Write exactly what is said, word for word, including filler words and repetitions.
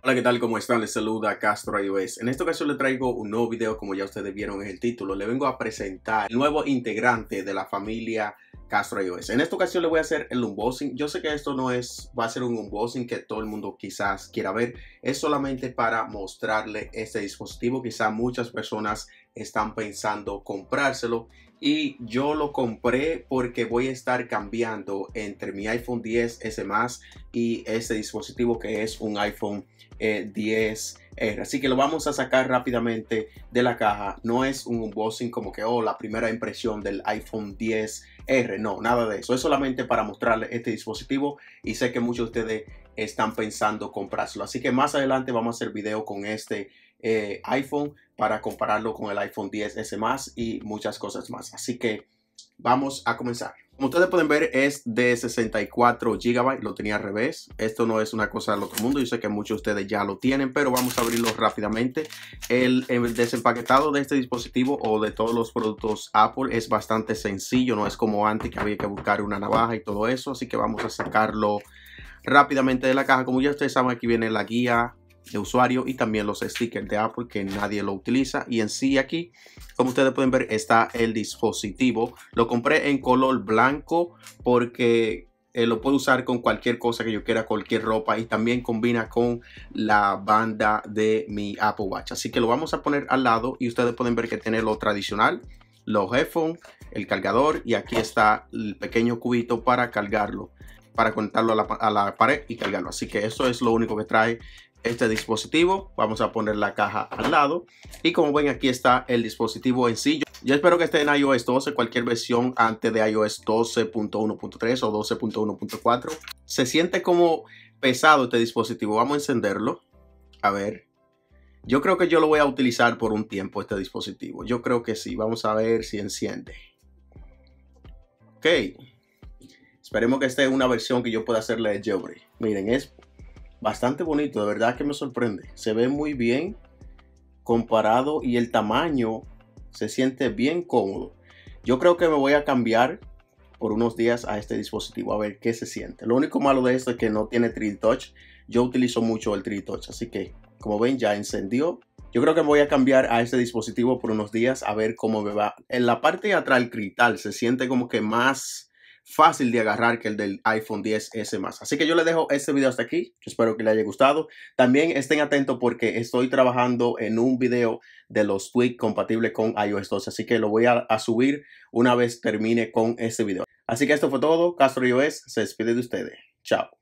Hola, ¿qué tal? ¿Cómo están? Les saluda Castro iOS. En esta ocasión les traigo un nuevo video, como ya ustedes vieron en el título. Le vengo a presentar el nuevo integrante de la familia Castro iOS. En esta ocasión le voy a hacer el unboxing. Yo sé que esto no es, va a ser un unboxing que todo el mundo quizás quiera ver. Es solamente para mostrarle este dispositivo. Quizás muchas personas están pensando comprárselo. Y yo lo compré porque voy a estar cambiando entre mi iPhone diez ese más y este dispositivo que es un iPhone eh, diez R. Así que lo vamos a sacar rápidamente de la caja. No es un unboxing como que, oh, la primera impresión del iPhone diez R. No, nada de eso. Es solamente para mostrarle este dispositivo y sé que muchos de ustedes están pensando comprárselo. Así que más adelante vamos a hacer video con este eh, iPhone para compararlo con el iPhone diez ese más y muchas cosas más. Así que vamos a comenzar. Como ustedes pueden ver, es de sesenta y cuatro gigabytes, lo tenía al revés. Esto no es una cosa del otro mundo, yo sé que muchos de ustedes ya lo tienen, pero vamos a abrirlo rápidamente. El, el desempaquetado de este dispositivo o de todos los productos Apple es bastante sencillo, no es como antes que había que buscar una navaja y todo eso, así que vamos a sacarlo rápidamente de la caja. Como ya ustedes saben, aquí viene la guía de usuario y también los stickers de Apple que nadie lo utiliza, y en sí aquí, como ustedes pueden ver, está el dispositivo. Lo compré en color blanco porque eh, lo puedo usar con cualquier cosa que yo quiera, cualquier ropa, y también combina con la banda de mi Apple Watch. Así que lo vamos a poner al lado y ustedes pueden ver que tiene lo tradicional, los headphones, el cargador, y aquí está el pequeño cubito para cargarlo, para conectarlo a la, a la pared y cargarlo. Así que eso es lo único que trae este dispositivo. Vamos a poner la caja al lado y como ven, aquí está el dispositivo en sí. Yo espero que esté en iOS doce, cualquier versión antes de iOS doce punto uno punto tres o doce punto uno punto cuatro. Se siente como pesado este dispositivo. Vamos a encenderlo. A ver. Yo creo que yo lo voy a utilizar por un tiempo, este dispositivo. Yo creo que sí. Vamos a ver si enciende. Ok. Esperemos que esté en una versión que yo pueda hacerle jailbreak. Miren, es bastante bonito, de verdad que me sorprende. Se ve muy bien comparado y el tamaño se siente bien cómodo. Yo creo que me voy a cambiar por unos días a este dispositivo a ver qué se siente. Lo único malo de esto es que no tiene tres D Touch. Yo utilizo mucho el tres D Touch, así que como ven ya encendió. Yo creo que me voy a cambiar a este dispositivo por unos días a ver cómo me va. En la parte de atrás el cristal se siente como que más fácil de agarrar que el del iPhone diez ese más. Así que yo les dejo este video hasta aquí. Yo espero que les haya gustado. También estén atentos porque estoy trabajando en un video de los tweaks compatibles con iOS doce. Así que lo voy a, a subir una vez termine con este video. Así que esto fue todo. Castro iOS se despide de ustedes. Chao.